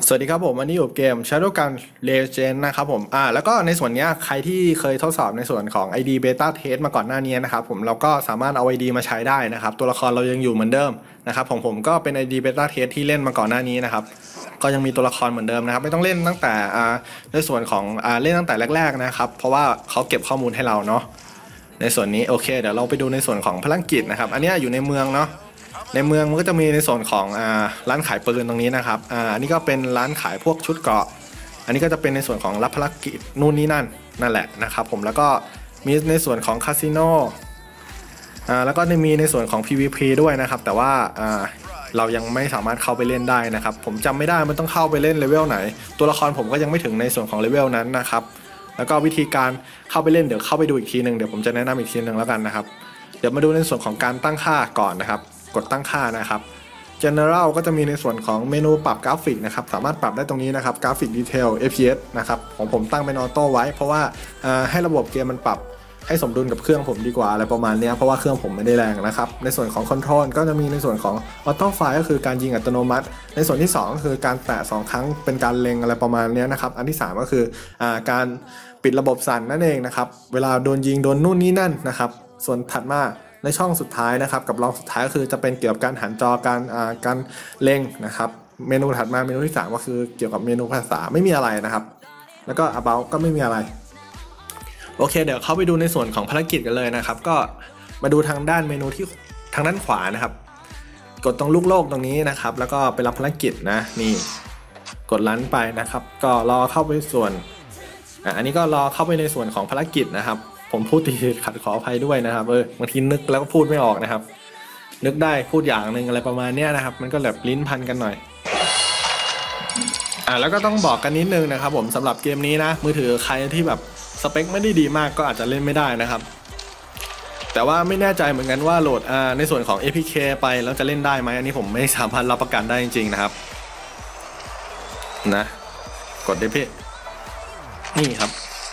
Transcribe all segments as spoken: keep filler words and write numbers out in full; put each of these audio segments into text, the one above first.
สวัสดีครับผมวันนี้อยู่เกม Shadowgun Legends นะครับผมอ่าแล้วก็ในส่วนนี้ใครที่เคยทดสอบในส่วนของ ไอ ดี Beta Test มาก่อนหน้านี้นะครับผมเราก็สามารถเอา ไอ ดี มาใช้ได้นะครับตัวละครเรายังอยู่เหมือนเดิมนะครับของผมก็เป็น ไอ ดี Beta Test ที่เล่นมาก่อนหน้านี้นะครับก็ยังมีตัวละครเหมือนเดิมนะครับไม่ต้องเล่นตั้งแต่อ่าในส่วนของอ่าเล่นตั้งแต่แรกๆนะครับเพราะว่าเขาเก็บข้อมูลให้เราเนาะในส่วนนี้โอเคเดี๋ยวเราไปดูในส่วนของภารกิจนะครับอันนี้อยู่ในเมืองเนาะในเมืองมันก็จะมีในส่วนของอ่าร้านขายปืนตรงนี้นะครับอ่าอันนี้ก็เป็นร้านขายพวกชุดเกราะอันนี้ก็จะเป็นในส่วนของรับภารกิจนู่นนี่นั่นนั่นแหละนะครับผมแล้วก็มีในส่วนของคาสิโนอ่าแล้วก็มีในส่วนของ พี วี พี ด้วยนะครับแต่ว่าอ่าเรายังไม่สามารถเข้าไปเล่นได้นะครับผมจำไม่ได้มันต้องเข้าไปเล่นเลเวลไหนตัวละครผมก็ยังไม่ถึงในส่วนของเลเวลนั้นนะครับแล้วก็วิธีการเข้าไปเล่นเดี๋ยวเข้าไปดูอีกทีหนึ่งเดี๋ยวผมจะแนะนำอีกทีหนึ่งแล้วกันนะครับเดี๋ยวมาดูในส่วนของการตั้งค่าก่อนนะครับกดตั้งค่านะครับ General ก็จะมีในส่วนของเมนูปรับกราฟิกนะครับสามารถปรับได้ตรงนี้นะครับกราฟิกดีเทล เอฟ พี เอส นะครับของผมตั้งเป็นออโต้ไว้เพราะว่าให้ระบบเกมมันปรับให้สมดุลกับเครื่องผมดีกว่าอะไรประมาณนี้เพราะว่าเครื่องผมไม่ได้แรงนะครับในส่วนของคอนโทรลก็จะมีในส่วนของออโต้ไฟก็คือการยิงอัตโนมัติในส่วนที่สองก็คือการแตะสองครั้งเป็นการเล็งอะไรประมาณนี้นะครับอันที่สามก็คืออาการปิดระบบสั่นนั่นเองนะครับเวลาโดนยิงโดนนู่นนี่นั่นนะครับส่วนถัดมาในช่องสุดท้ายนะครับกับรองสุดท้ายก็คือจะเป็นเกี่ยวกับการหันจอการอ่าการเล็งนะครับเมนูถัดมาเมนูที่สามก็คือเกี่ยวกับเมนูภาษาไม่มีอะไรนะครับแล้วก็ about ก็ไม่มีอะไรโอเคเดี๋ยวเข้าไปดูในส่วนของภารกิจกันเลยนะครับก็มาดูทางด้านเมนูที่ทางด้านขวานะครับกดตรงลูกโลกตรงนี้นะครับแล้วก็ไปรับภารกิจนะนี่กดลันไปนะครับก็รอเข้าไปส่วนอ่ะอันนี้ก็รอเข้าไปในส่วนของภารกิจนะครับผมพูดติดขัดขออภัยด้วยนะครับเออบางทีนึกแล้วก็พูดไม่ออกนะครับนึกได้พูดอย่างหนึ่งอะไรประมาณนี้นะครับมันก็แบบลิ้นพันกันหน่อยอ่าแล้วก็ต้องบอกกันนิดนึงนะครับผมสำหรับเกมนี้นะมือถือใครที่แบบสเปคไม่ได้ดีมากก็อาจจะเล่นไม่ได้นะครับแต่ว่าไม่แน่ใจเหมือนกันว่าโหลดอ่าในส่วนของ เอ พี เค ไปแล้วจะเล่นได้ไหมอันนี้ผมไม่สามารถรับประกันได้จริงๆนะครับนะกดได้พี่นี่ครับ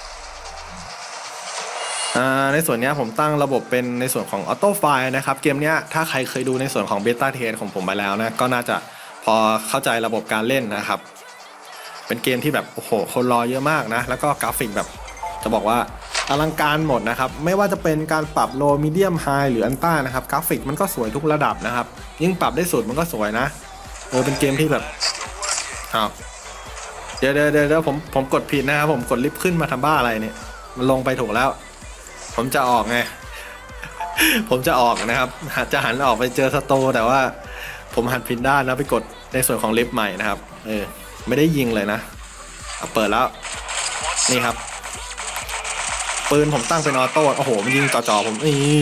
ในส่วนนี้ผมตั้งระบบเป็นในส่วนของออโต้ไฟล์นะครับเกมนี้ถ้าใครเคยดูในส่วนของเบต้าเทสของผมไปแล้วนะก็น่าจะพอเข้าใจระบบการเล่นนะครับเป็นเกมที่แบบโอ้โหคนรอเยอะมากนะแล้วก็กราฟิกแบบจะบอกว่าอลังการหมดนะครับไม่ว่าจะเป็นการปรับโลมีเดียมไฮหรืออันต้านะครับกราฟิกมันก็สวยทุกระดับนะครับยิ่งปรับได้สุดมันก็สวยนะเออเป็นเกมที่แบบอ้าวเดี๋ยวเดี๋ยวเดี๋ยวผมผมกดผิดนะครับผมกดลิฟต์ขึ้นมาทำบ้าอะไรเนี่ยมันลงไปถูกแล้วผมจะออกไง ผมจะออกนะครับจะหันออกไปเจอสโตแต่ว่าผมหันผิดด้านนะไปกดในส่วนของลิฟต์ใหม่นะครับเออไม่ได้ยิงเลยนะเปิดแล้วนี่ครับปืนผมตั้งเป็นออโต้โอ้โหมันยิงจ่อๆผมนี่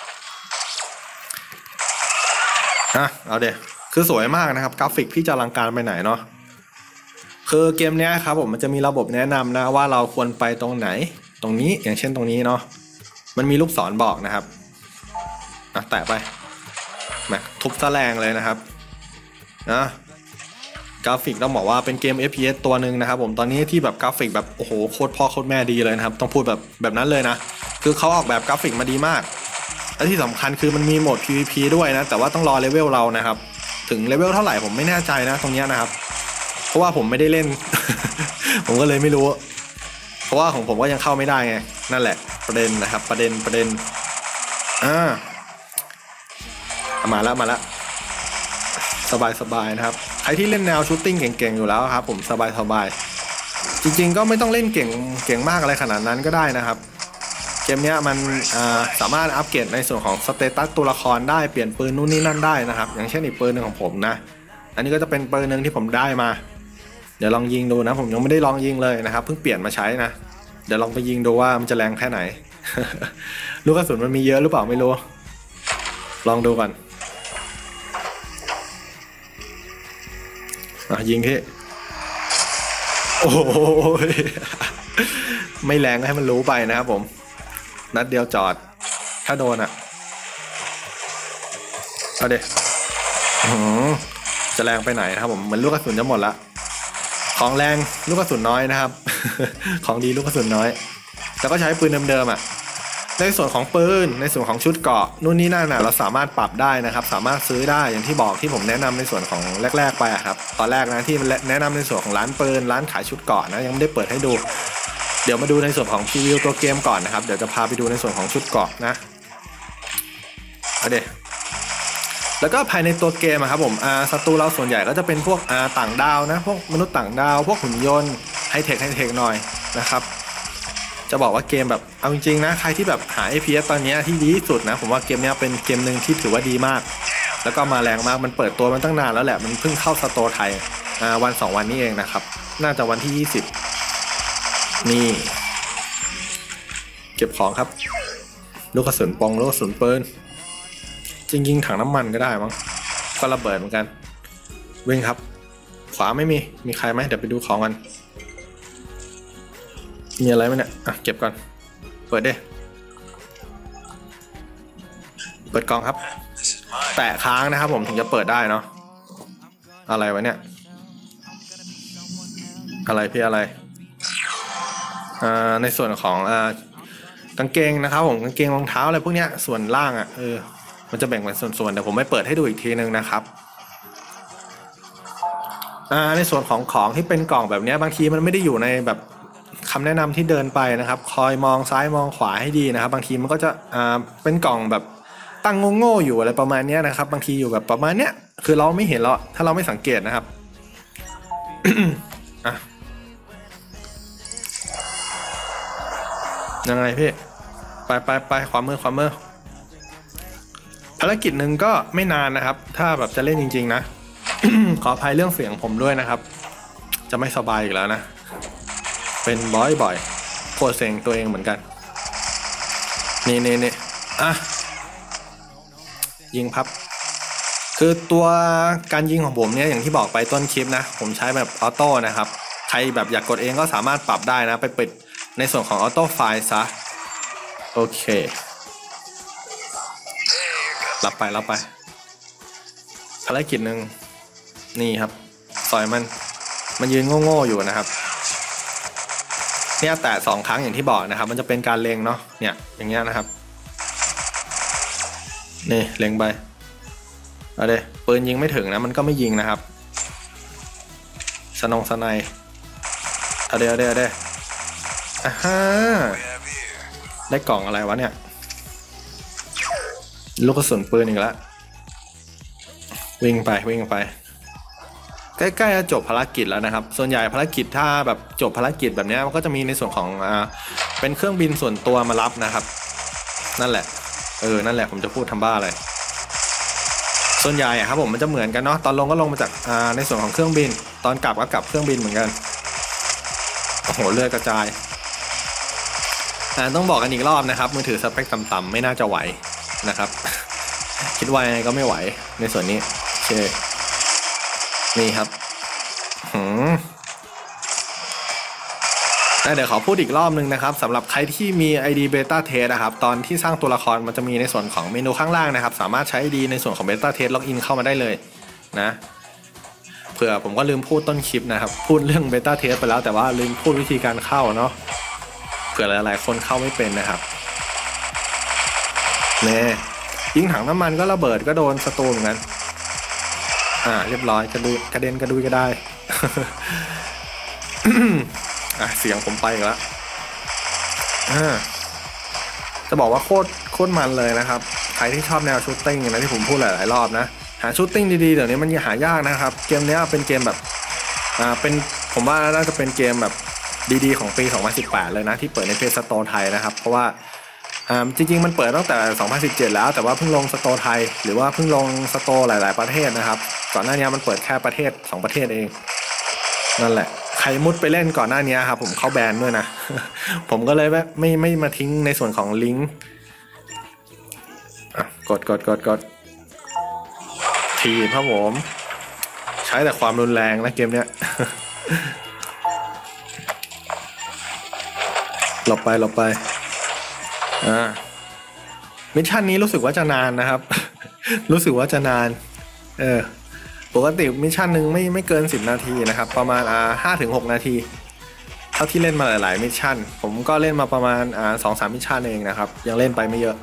ฮะเอาเดี๋ยวคือสวยมากนะครับกราฟิกพี่จะอลังการไปไหนเนาะคือเกมเนี้ยครับผมมันจะมีระบบแนะนำนะว่าเราควรไปตรงไหนตรงนี้อย่างเช่นตรงนี้เนาะมันมีลูกศรบอกนะครับอ่ะแตะไปมาทุบซะแรงเลยนะครับนะกราฟิกต้องบอกว่าเป็นเกม เอฟ พี เอส ตัวหนึ่งนะครับผมตอนนี้ที่แบบกราฟิกแบบโอ้โหโคตรพ่อโคตรแม่ดีเลยนะครับต้องพูดแบบแบบนั้นเลยนะคือเขาออกแบบกราฟิกมาดีมากและที่สำคัญคือมันมีโหมด พี วี พี ด้วยนะแต่ว่าต้องรอเลเวลเรานะครับถึงเลเวลเท่าไหร่ผมไม่แน่ใจนะตรงนี้นะครับเพราะว่าผมไม่ได้เล่น ผมก็เลยไม่รู้เพราะว่าของผมก็ยังเข้าไม่ได้ไงนั่นแหละประเด็นนะครับประเด็นประเด็นอ่ามาแล้วมาแล้วสบายสบายนะครับใครที่เล่นแนวชูตติ้งเก่งๆอยู่แล้วครับผมสบายสบายจริงๆก็ไม่ต้องเล่นเก่งเก่งมากอะไรขนาดนั้นก็ได้นะครับเกมนี้มันสามารถอัปเกรดในส่วนของสเตตัสตัวละครได้เปลี่ยนปืนนู่นนี่นั่นได้นะครับอย่างเช่นอีกปืนหนึ่งของผมนะอันนี้ก็จะเป็นปืนหนึ่งที่ผมได้มาเดี๋ยวลองยิงดูนะผมยังไม่ได้ลองยิงเลยนะครับเพิ่งเปลี่ยนมาใช้นะเดี๋ยวลองไปยิงดูว่ามันจะแรงแค่ไหน ลูกกระสุนมันมีเยอะหรือเปล่าไม่รู้ลองดูก่อนอ่ะยิงที่โอ้ยไม่แรงให้มันรู้ไปนะครับผมนัดเดียวจอดถ้าโดนอ่ะเอาเดี๋ยวจะแรงไปไหนครับผมเหมือนลูกกระสุนจะหมดละของแรงลูกกระสุนน้อยนะครับ ของดีลูกกระสุนน้อยแล้วก็ใช้ปืนเดิมๆอ่ะในส่วนของปืนในส่วนของชุดเกราะนู่นนี่นั่นนะเราสามารถปรับได้นะครับสามารถซื้อได้อย่างที่บอกที่ผมแนะนำในส่วนของแรกๆไปครับตอนแรกนะที่แนะนำในส่วนของร้านปืนร้านขายชุดเกราะนะยังไม่ได้เปิดให้ดูเดี๋ยวมาดูในส่วนของพรีวิวตัวเกมก่อนนะครับเดี๋ยวจะพาไปดูในส่วนของชุดเกราะนะเอาเดี๋ยวแล้วก็ภายในตัวเกมครับผมอ่าศัตรูเราส่วนใหญ่ก็จะเป็นพวกอ่าต่างดาวนะพวกมนุษย์ต่างดาวพวกหุ่นยนต์ไฮเทคไฮเทคหน่อยนะครับจะบอกว่าเกมแบบเอาจริงๆนะใครที่แบบหา เอ พี เอส ตอนนี้ที่ดีที่สุดนะผมว่าเกมนี้เป็นเกมหนึ่งที่ถือว่าดีมากแล้วก็มาแรงมากมันเปิดตัวมันตั้งนานแล้วแหละมันเพิ่งเข้าสโตร์ไทยอ่าวันสองวันนี้เองนะครับน่าจะวันที่ยี่สิบนี่เก็บของครับลูกกระสุนปองลูกกระสุนปืนจริงๆถังน้ำมันก็ได้มั้งก็ระเบิดเหมือนกันวิ่งครับขวาไม่มีมีใครไหมเดี๋ยวไปดูของกันมีอะไรไหมเนี่ยอ่ะเก็บก่อนเปิดดิเปิดกล่องครับแตะค้างนะครับผมถึงจะเปิดได้เนาะอะไรวะเนี่ยอะไรพี่อะไรอ่าในส่วนของอ่ากางเกงนะครับผมกางเกงรองเท้าอะไรพวกเนี้ยส่วนล่างอ่ะเออมันจะแบ่งเป็นส่วนๆเดี๋ยวผมไม่เปิดให้ดูอีกทีนึงนะครับอ่าในส่วนของของที่เป็นกล่องแบบนี้บางทีมันไม่ได้อยู่ในแบบคำแนะนำที่เดินไปนะครับคอยมองซ้ายมองขวาให้ดีนะครับบางทีมันก็จะอ่าเป็นกล่องแบบตั้งโง่ๆอยู่อะไรประมาณนี้นะครับบางทีอยู่แบบประมาณเนี้ยคือเราไม่เห็นหรอกถ้าเราไม่สังเกตนะครับ อ่ะยังไงพี่ไปไปไปขวามือขวามือภารกิจหนึ่งก็ไม่นานนะครับถ้าแบบจะเล่นจริงๆนะ ขออภัยเรื่องเสียงผมด้วยนะครับจะไม่สบายอีกแล้วนะเป็นบ่อยๆโคตรเซ็งตัวเองเหมือนกันนี่นี่นี่อ่ะยิงพับคือตัวการยิงของผมเนี่ยอย่างที่บอกไปต้นคลิปนะผมใช้แบบออโต้นะครับใครแบบอยากกดเองก็สามารถปรับได้นะไปปิดในส่วนของออโต้ไฟล์ซะโอเครับไปรับไปภารกิจหนึ่งนี่ครับซอยมันมันยืนโง่ๆอยู่นะครับเนี่ยแต่สองครั้งอย่างที่บอกนะครับมันจะเป็นการเล็งเนาะเนี่ยอย่างเงี้ยนะครับนี่เล็งไปเอาเดี๋ยวปืนยิงไม่ถึงนะมันก็ไม่ยิงนะครับสนองสไนเอาเดี๋ยวเดี๋ยวเดี๋ยวอ่าฮะได้กล่องอะไรวะเนี่ยลูกกระสุนปืนอีกแล้ววิ่งไปวิ่งไปใกล้ๆจะจบภารกิจแล้วนะครับส่วนใหญ่ภารกิจถ้าแบบจบภารกิจแบบนี้มันก็จะมีในส่วนของอ่าเป็นเครื่องบินส่วนตัวมารับนะครับนั่นแหละเออนั่นแหละผมจะพูดทำบ้าอะไรส่วนใหญ่ครับผมมันจะเหมือนกันเนาะตอนลงก็ลงมาจากอ่าในส่วนของเครื่องบินตอนกลับก็กลับเครื่องบินเหมือนกันโอ้โหเลือดกระจายอ่าต้องบอกกันอีกรอบนะครับมือถือสเปคต่ำๆไม่น่าจะไหวนะครับ คิดว่าไงก็ไม่ไหวในส่วนนี้โอเคนี่ครับหืมเดี๋ยวขอพูดอีกรอบนึงนะครับสำหรับใครที่มี ไอ ดี Beta Test นะครับตอนที่สร้างตัวละครมันจะมีในส่วนของเมนูข้างล่างนะครับสามารถใช้ ไอ ดี ในส่วนของ Beta Test ล็อกอินเข้ามาได้เลยนะเผื่อผมก็ลืมพูดต้นคลิปนะครับพูดเรื่อง Beta Test ไปแล้วแต่ว่าลืมพูดวิธีการเข้าเนาะเผื่อหลายๆคนเข้าไม่เป็นนะครับเน่ยิงถังน้ำมันก็ระเบิดก็โดนศัตรูเหมือนกันอ่าเรียบร้อยกระดุยกระเด็นกระดุยก็ได้ อ่ะเสียงผมไปอีกแล้วอ่าจะบอกว่าโคตรโคตรมันเลยนะครับใครที่ชอบแนวชูตติ้งนะที่ผมพูดหลายๆรอบนะหาชูตติ้งดีๆเดี๋ยวนี้มันหายากนะครับเกมนี้เป็นเกมแบบอ่าเป็นผมว่าน่าจะเป็นเกมแบบดีๆของปีสองพันสิบแปดเลยนะที่เปิดในเพจสโตร์ไทยนะครับเพราะว่าอ่าจริงๆมันเปิดตั้งแต่สองพันสิบเจ็ดแล้วแต่ว่าเพิ่งลงสโตร์ไทยหรือว่าเพิ่งลงสโตร์หลายๆประเทศนะครับก่อนหน้านี้มันเปิดแค่ประเทศสองประเทศเองนั่นแหละใครมุดไปเล่นก่อนหน้านี้ครับผมเข้าแบนด้วยนะ ผมก็เลยแบบไม่ไม่มาทิ้งในส่วนของลิงก์กดกดกดกดทีครับผมใช้แต่ความรุนแรงนะเกมเนี้ย หลบไปหลบไปอ่ามิชชั่นนี้รู้สึกว่าจะนานนะครับ รู้สึกว่าจะนานเออปกติมิชชั่นหนึ่งไม่ไม่เกินสิบนาทีนะครับประมาณอ่าห้าถึงหกนาทีเท่าที่เล่นมาหลายๆมิชชั่นผมก็เล่นมาประมาณอ่าสองสามมิชชั่นเองนะครับยังเล่นไปไม่เยอะ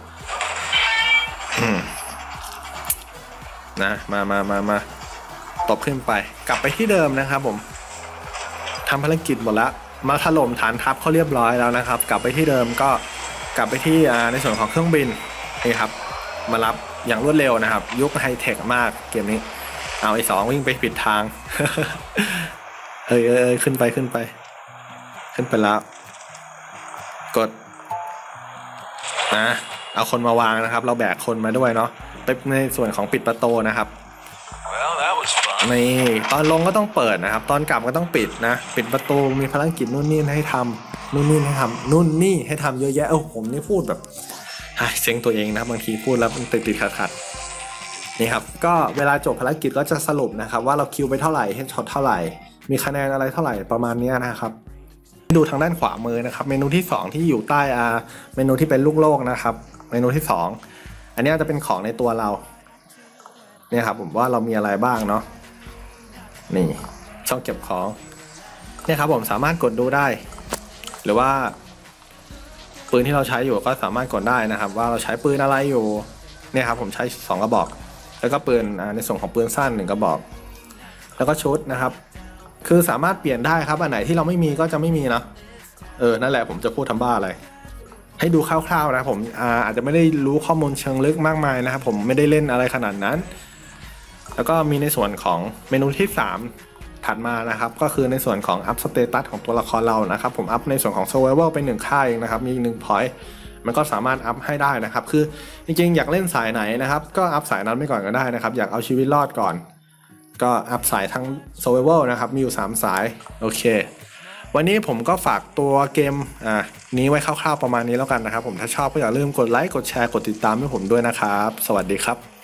นะมามามามาตบขึ้นไปกลับไปที่เดิมนะครับผมทำภารกิจหมดแล้วมาถล่มฐานทัพเขาเรียบร้อยแล้วนะครับกลับไปที่เดิมก็กลับไปที่อ่าในส่วนของเครื่องบินนี่ครับมารับอย่างรวดเร็วนะครับยุคไฮเทคมากเกมนี้เอาไอ้สองวิ่งไปผิดทาง เอ้ยเอ้ยขึ้นไปขึ้นไปขึ้นไปแล้วกดนะเอาคนมาวางนะครับเราแบกคนมาด้วยเนาะไปในส่วนของปิดประตูนะครับ well, นี่ตอนลงก็ต้องเปิดนะครับตอนกลับก็ต้องปิดนะปิดประตูมีภารกิจนู่นนี่ให้ทำนู่นนี่ให้ทำนู่นนี่ให้ทำเยอะแยะเออผมนี่พูดแบบเซ็งตัวเองนะบางทีพูดแล้วมันติดติดขัดขัดนี่ครับก็เวลาจบภารกิจก็จะสรุปนะครับว่าเราคิวไปเท่าไหร่เฮดช็อตเท่าไหร่มีคะแนนอะไรเท่าไหร่ประมาณนี้นะครับดูทางด้านขวามือนะครับเมนูที่สองที่อยู่ใต้อ่าเมนูที่เป็นลูกโลกนะครับเมนูที่สองอันนี้จะเป็นของในตัวเราเนี่ยครับผมว่าเรามีอะไรบ้างเนาะนี่ช่องเก็บของเนี่ยครับผมสามารถกดดูได้หรือว่าปืนที่เราใช้อยู่ก็สามารถกดได้นะครับว่าเราใช้ปืนอะไรอยู่เนี่ยครับผมใช้สองกระบอกแล้วก็ปืนในส่วนของปืนสั้นหนึ่งกระบอกแล้วก็ชุดนะครับคือสามารถเปลี่ยนได้ครับอันไหนที่เราไม่มีก็จะไม่มีนะเออนั่นแหละผมจะพูดทำบ้าอะไรให้ดูคร่าวๆนะผมอาจจะไม่ได้รู้ข้อมูลเชิงลึกมากมายนะครับผมไม่ได้เล่นอะไรขนาดนั้นแล้วก็มีในส่วนของเมนูที่สามถัดมานะครับก็คือในส่วนของอัพสเตตัสของตัวละครเรานะครับผมอัพในส่วนของ Survival เป็นหนึ่งค่าเองนะครับมีอีกหนึ่งพอยต์มันก็สามารถอัพให้ได้นะครับคือจริงๆอยากเล่นสายไหนนะครับก็อัพสายนั้นไปก่อนก็ได้นะครับอยากเอาชีวิตรอดก่อนก็อัพสายทั้ง Survival นะครับมีอยู่สามสายโอเควันนี้ผมก็ฝากตัวเกมอ่านี้ไว้คร่าวๆประมาณนี้แล้วกันนะครับผมถ้าชอบก็อย่าลืมกดไลค์กดแชร์กดติดตามให้ผมด้วยนะครับสวัสดีครับ